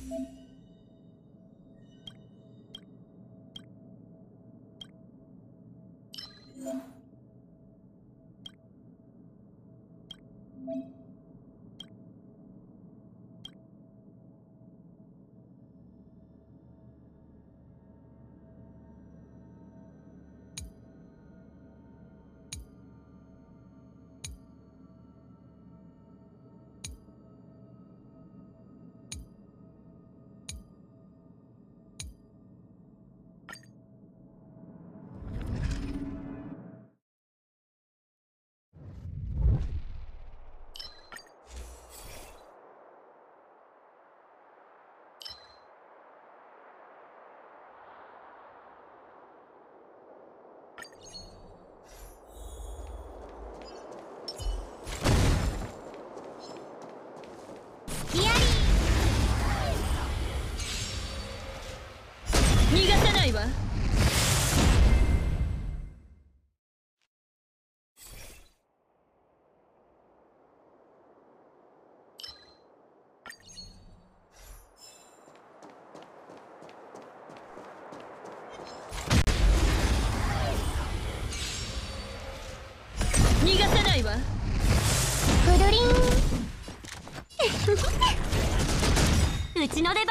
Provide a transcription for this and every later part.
逃がさないわ。逃がさないわ。 くるりんうちの出番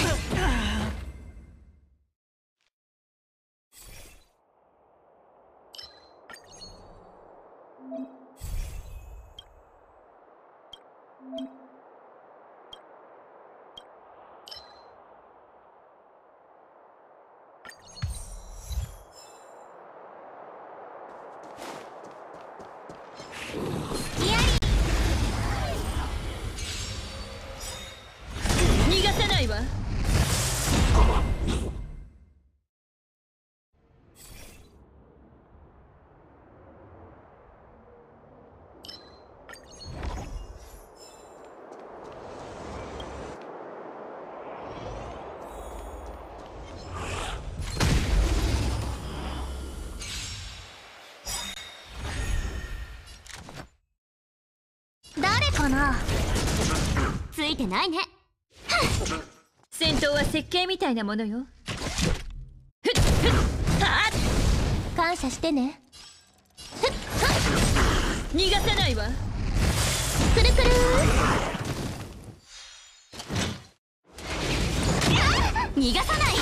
逃がさないわ。 誰かな。ついてないね。 戦闘は設計みたいなものよ。 感謝してね。 逃がさないわ。 くるくる逃がさない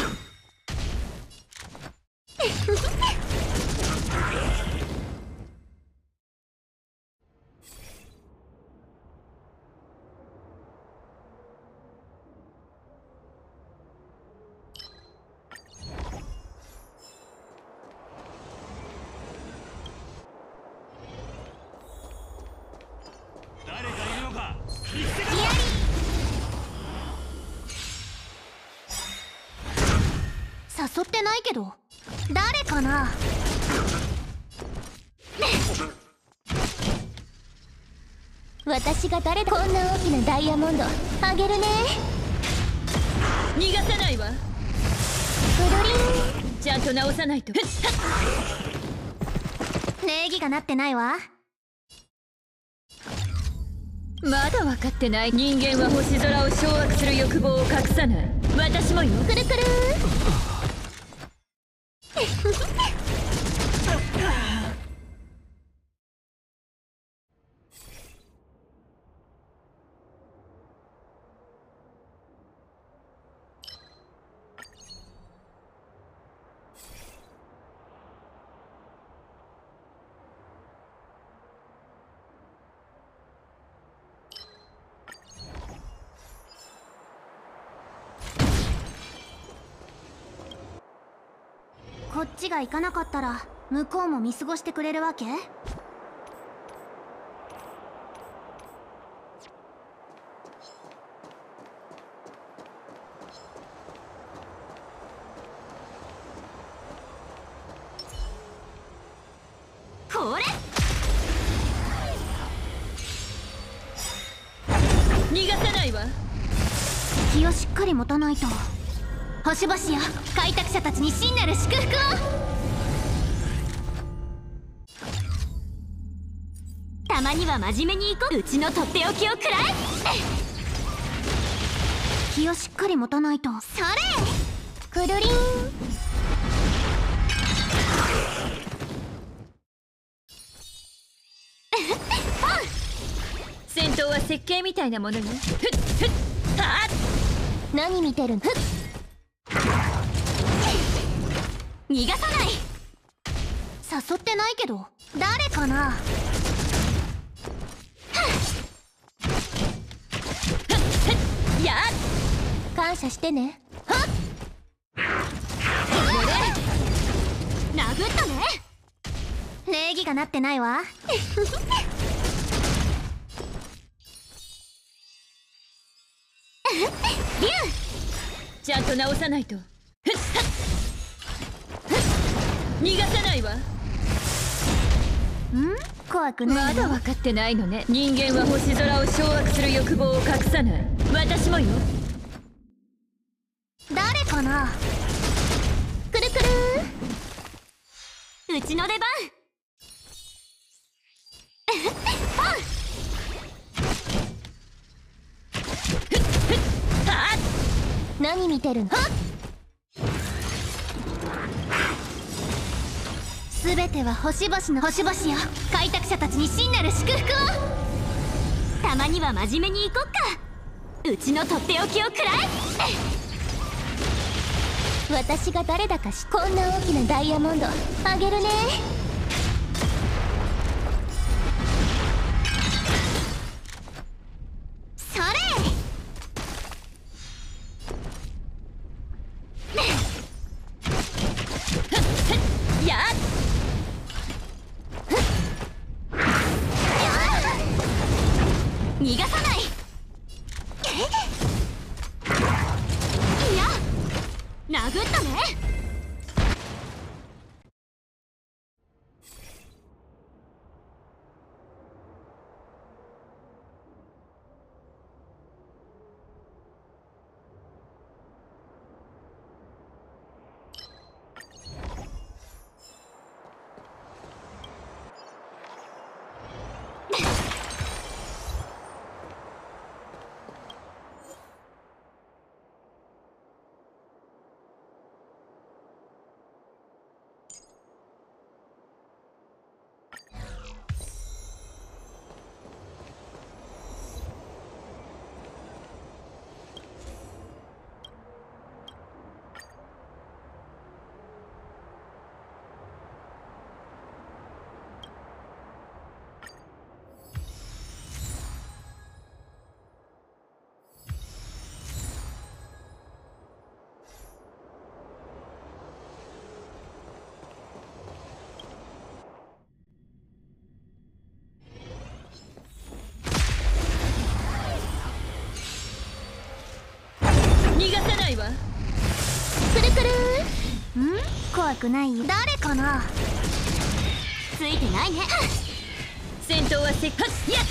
誰かいるのか。 誘ってないけど誰かな。私が誰だ。こんな大きなダイヤモンドあげるね。 逃がさないわ。 くるりんちゃんと直さないと。 礼儀がなってないわ。 まだ分かってない。人間は星空を掌握する欲望を隠さない。私もよ。 くるくるこっちが行かなかったら向こうも見過ごしてくれるわけ。これ逃がさないわ。 気をしっかり持たないと。星々や開拓者たちに真なる祝福を。たまには真面目にいこう。うちのとっておきを食らえ。 気をしっかり持たないと。それくるりん。 戦闘は設計みたいなものよ。ふっふっはっ。 何見てるの。逃がさない。誘ってないけど誰かな。 やっ。 感謝してね。はっ。殴ったね。礼儀がなってないわ。リュウ。 ちゃんと直さないと。ふっはっ。逃がさないわ。 怖くないの。 まだ分かってないのね。人間は星空を掌握する欲望を隠さない。私もよ。 誰かな。くるくる。うちの出番。何見てるの。すべては星々の星々よ。開拓者たちに真なる祝福を。たまには真面目に行こっか。うちのとっておきをくらえ。私が誰だかこんな大きなダイヤモンドあげるね。それやっ。 逃がさない。いや殴ったね。 逃がさないわ。 くるくる。怖くないよ。誰かな。ついてないね。 戦闘はせっかくやっ。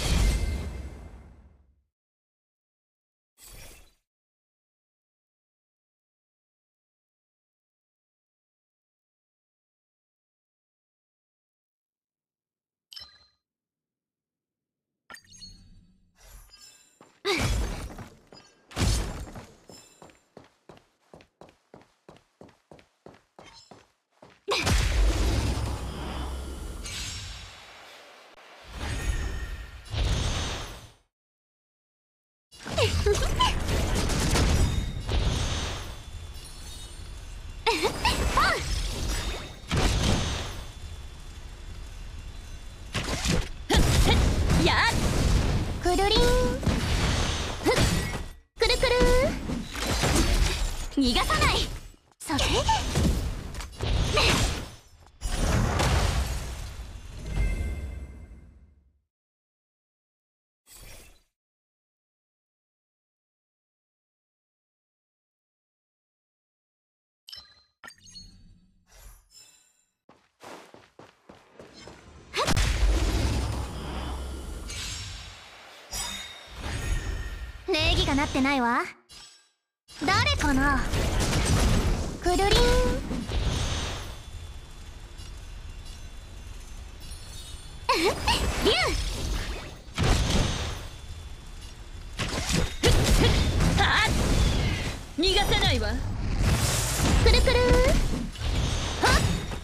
やっ。 くるりん。くるくる。逃がさない。それ礼儀がなってないわ。誰かな。くるりん。リュウ。 はっ。 逃がさないわ。 くるくるはっ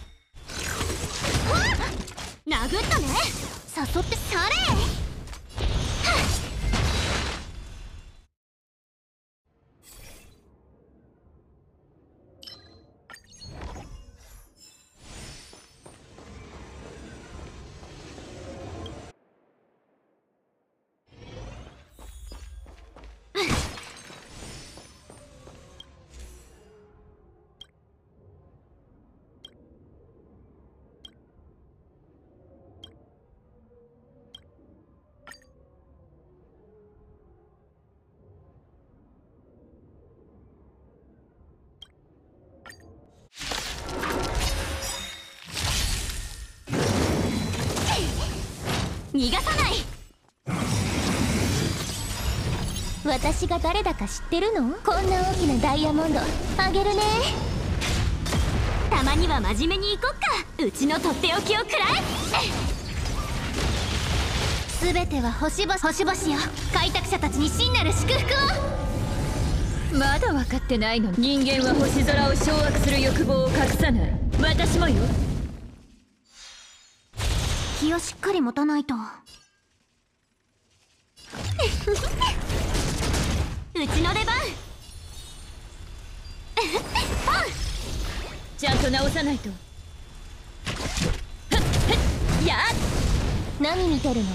はっ殴ったね。誘ってされ。逃がさない。私が誰だか知ってるの？こんな大きなダイヤモンドあげるね。たまには真面目に行こっか。うちのとっておきをくらえ。全ては星々よ。開拓者たちに真なる祝福を。 まだ分かってないの。人間は星空を掌握する欲望を隠さない。私もよ。 気をしっかり持たないと。うちの出番。 ちゃんと直さないと。やっ何見てるの？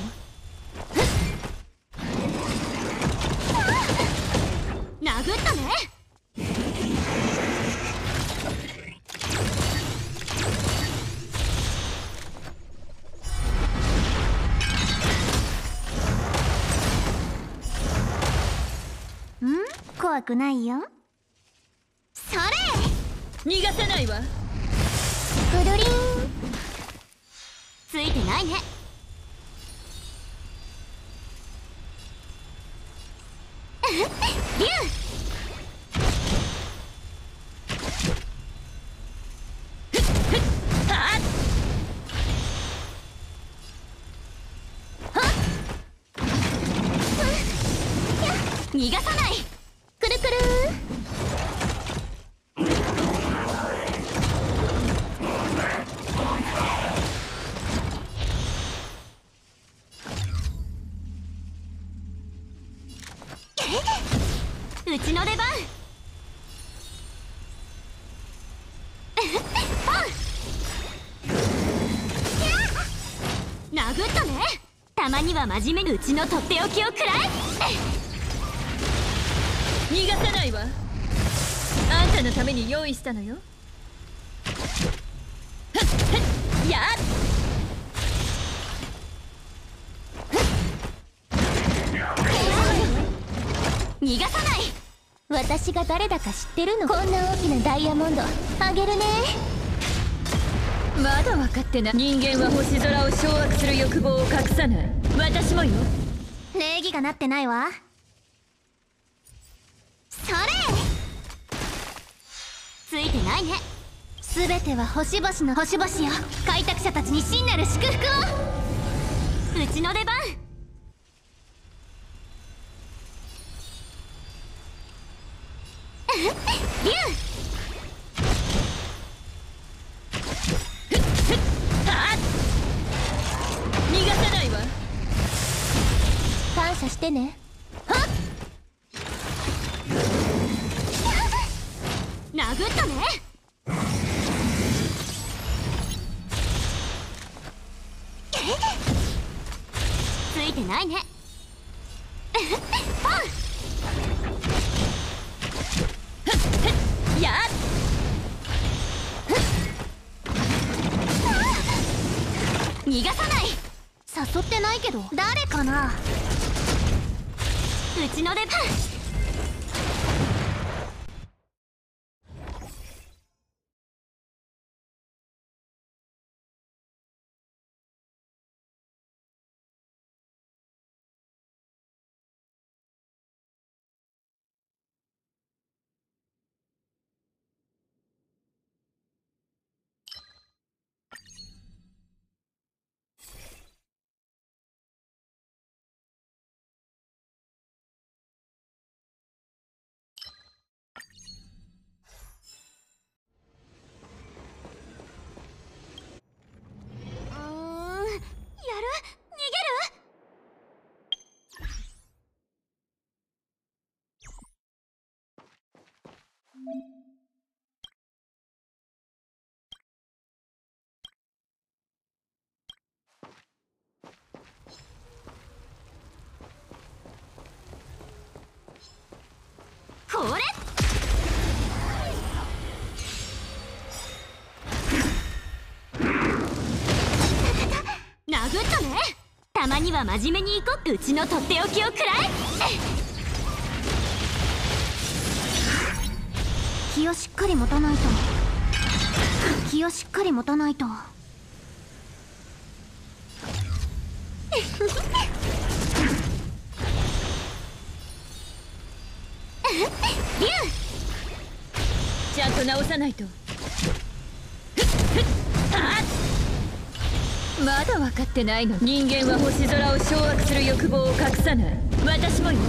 殴ったね。怖くないよ。それ。 逃がさないわ。 くるりん。ついてないね。ビュー。はっ逃がさない。くるくるうちの出番。殴ったね。たまには真面目にうちのとっておきをくらえ。 逃がさないわ。あんたのために用意したのよ。やっ逃がさない。私が誰だか知ってるの？こんな大きなダイヤモンドあげるね。 まだ分かってない。人間は星空を掌握する欲望を隠さない。私もよ。 礼儀がなってないわ。それ。ついてないね。全ては星々よ。開拓者たちに真なる祝福を。うちの出番。ビュー。 逃がさないわ。 感謝してね。はっ殴ったね。ついてないね。 やっ逃がさない。誘ってないけど誰かな。うちの出番。 これ殴ったね。たまには真面目にいこう。うちのとっておきを食らえ。気をしっかり持たないと。気をしっかり持たないと。竜ちゃんと直さないと。まだ分かってないの。人間は星空を掌握する欲望を隠さない。私もよ。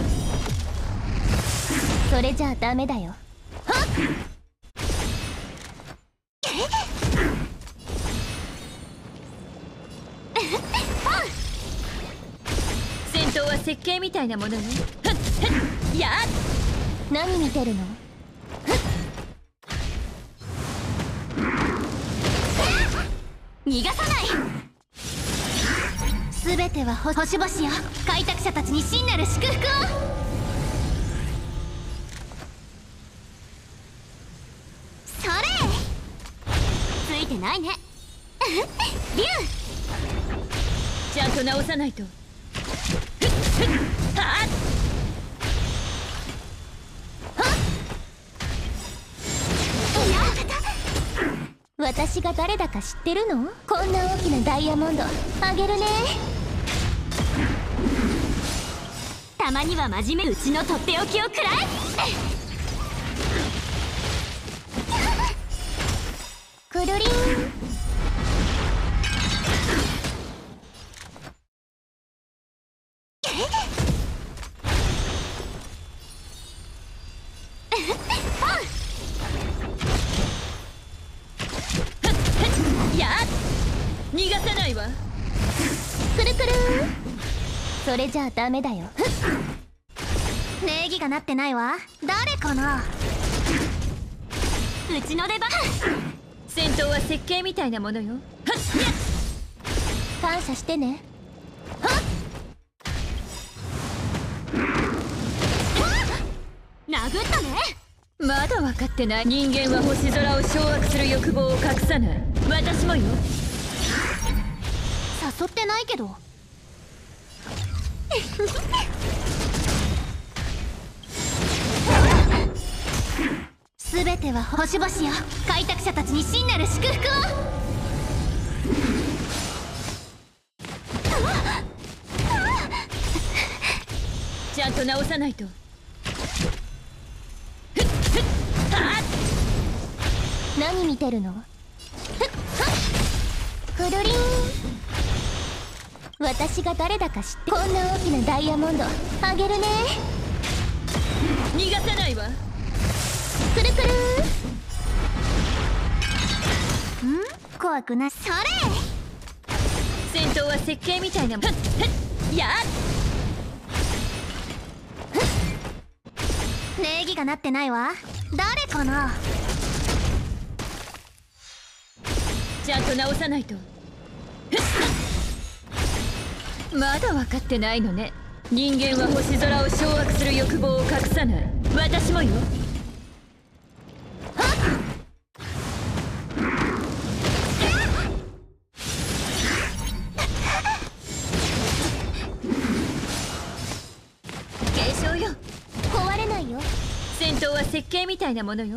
それじゃあダメだよ。はっ戦闘は設計みたいなものよ。やっ何見てるの？逃がさない。全ては星々よ。開拓者たちに真なる祝福を。それついてないね。竜ちゃんと直さないと。 私が誰だか知ってるの？こんな大きなダイヤモンドあげるね。たまには真面目。うちのとっておきを食らえ。くるりん。 逃がさないわ。 くるくる。それじゃあダメだよ。礼儀がなってないわ。誰かな？うちの出番。 戦闘は設計みたいなものよ。 感謝してね。殴ったね。 まだ分かってない。人間は星空を掌握する欲望を隠さない。私もよ。 誘ってないけど。全ては星々よ。開拓者たちに真なる祝福を。 ちゃんと直さないと。 何見てるの？くるりん。私が誰だか知って。こんな大きなダイヤモンドあげるね。 逃がさないわ。 くるくる。怖くない。それ戦闘は設計みたいなもん。やっ礼儀がなってないわ。誰かな？ ちゃんと直さないと。まだ分かってないのね。人間は星空を掌握する欲望を隠さない。私もよ。継承よ。 壊れないよ。 戦闘は設計みたいなものよ。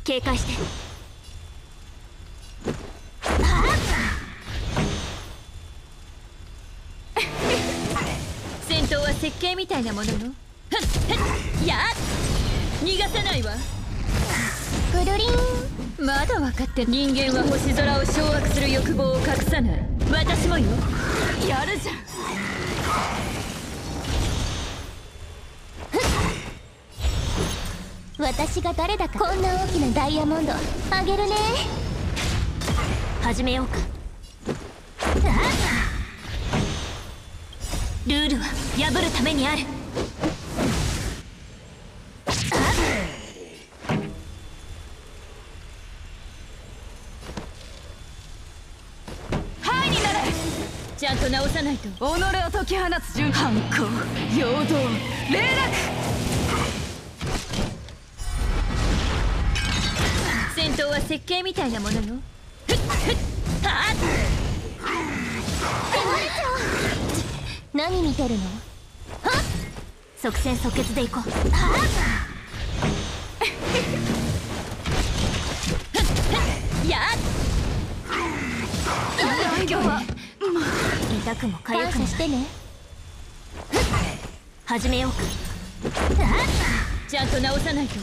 警戒して。 戦闘は設計みたいなものよ。やっ逃がさないわ。 くるりん。 まだ分かって。人間は星空を掌握する欲望を隠さない。私もよ。やるじゃん。 私が誰だか。こんな大きなダイヤモンドあげるね。始めようか。ルールは破るためにある。 はいになれ。ちゃんと直さないと。己を解き放つ順反抗陽動霊落。戦闘は設計みたいなものよ。 何見てるの？即戦即決でいこう。 やっ今日は痛くも痒くも感謝してね。始めようか。 ちゃんと直さないと。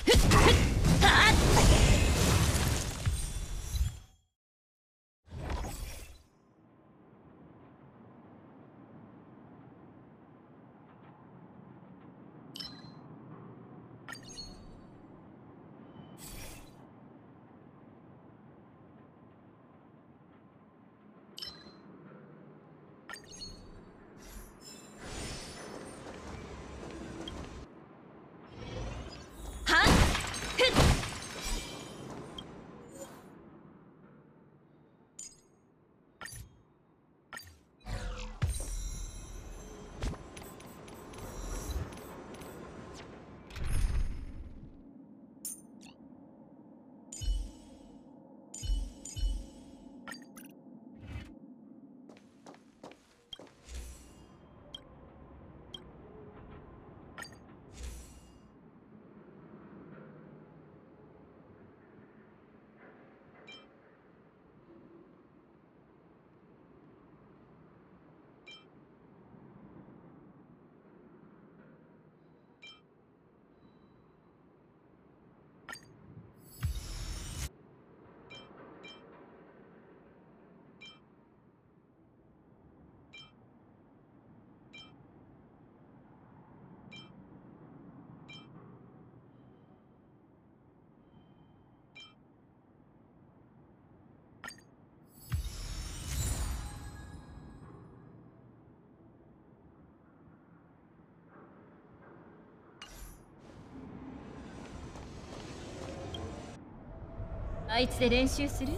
あいつで練習する？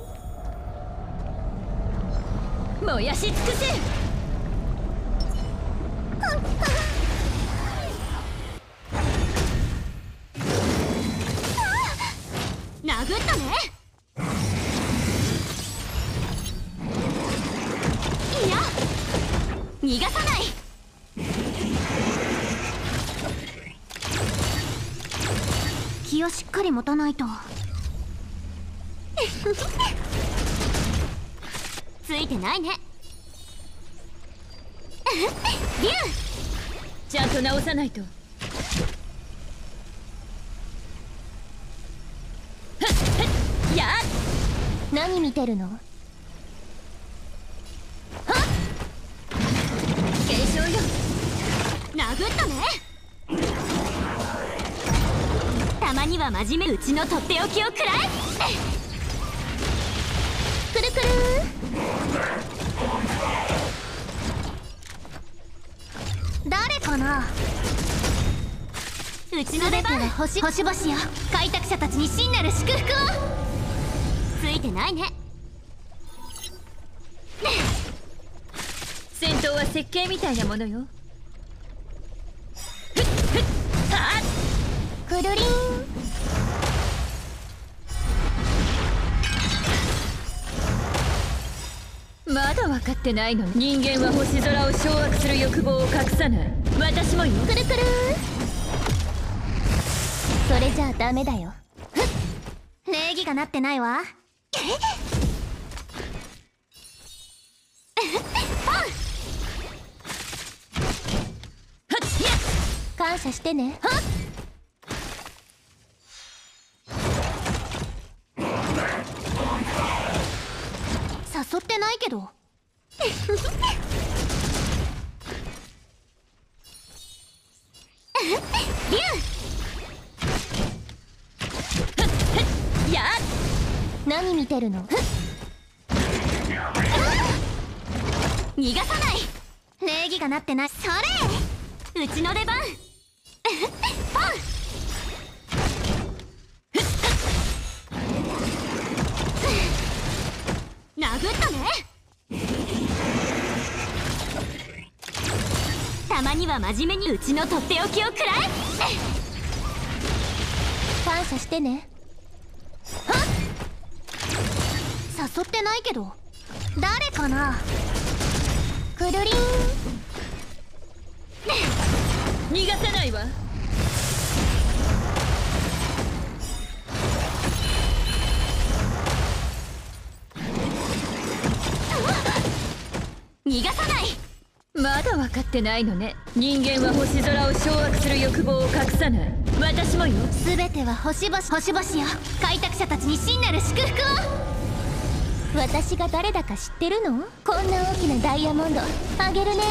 燃やし尽くせ！ 殴ったね。いや逃がさない。気をしっかり持たないと。ついてないね。ビュー。 ちゃんと直さないと。やっ何見てるの？ 継承よ。 殴ったね。たまには真面目。うちのとっておきを食らえ。くるくる。誰かな。うちの出番は星々よ。開拓者たちに真なる祝福を。ついてないね。 戦闘は設計みたいなものよ。 くるりん。 まだ分かってないの。人間は星空を掌握する欲望を隠さない。私もよ。 くるくる。それじゃあダメだよ。 礼儀がなってないわ。感謝してね。誘ってないけど。リュウ。やっ。何見てるの？逃がさない。礼儀がなってない。それ、うちの出番。ポン。殴ったね。たまには真面目にうちのとっておきを食らえ。感謝してね。はっ。誘ってないけど。誰かな。くるりん。 逃がさないわ。 逃がさない。 まだ分かってないのね。人間は星空を掌握する欲望を隠さない。私もよ。 全ては星々よ。開拓者たちに真なる祝福を。私が誰だか知ってるの？こんな大きなダイヤモンドあげるね。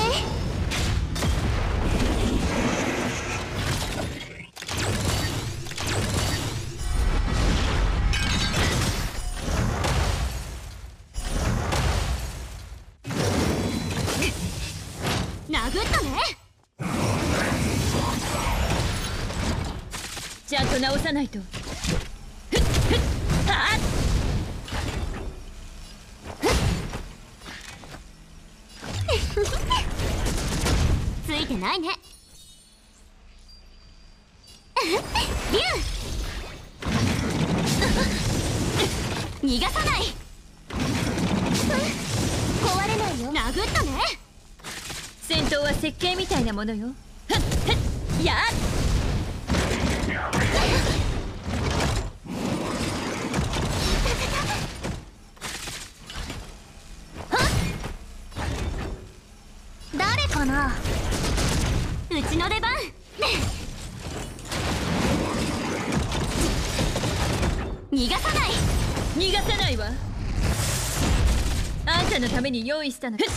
殴ったね。 ちゃんと直さないと。 ついてないね。リュウ。逃がさない。壊れないよ。殴ったね。 戦闘は設計みたいなものよ。やっ。 誰かな。うちの出番。逃がさない。 逃がさないわ。あんたのために用意したの。 そ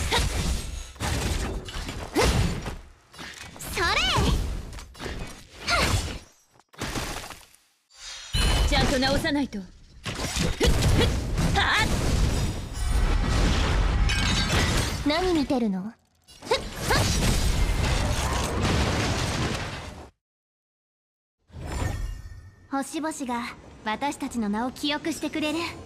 れ。 ちゃんと直さないと。 何見てるの？星々が私たちの名を記憶してくれる。